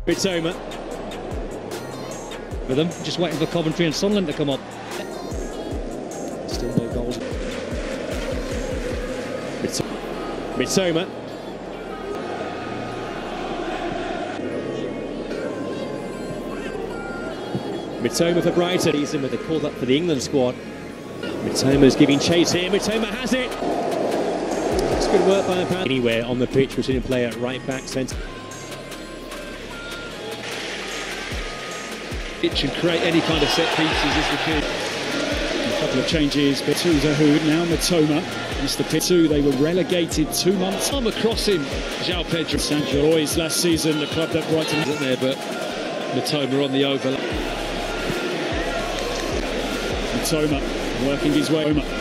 Mitoma. With them, just waiting for Coventry and Sunderland to come up. Still no goals. Mitoma. Mitoma for Brighton. He's in with a call up for the England squad. Mitoma's giving chase here. Mitoma has it. It's good work by the anywhere on the pitch between a player at right back, centre. Pitch and create any kind of set pieces is the key. A couple of changes, but to Zahoud, now Mitoma. Mr. Pitu, they were relegated 2 months. Arm across him, João Pedro. Sancho Lois last season, the club that Brighton isn't there, but Mitoma on the overlap. Mitoma working his way.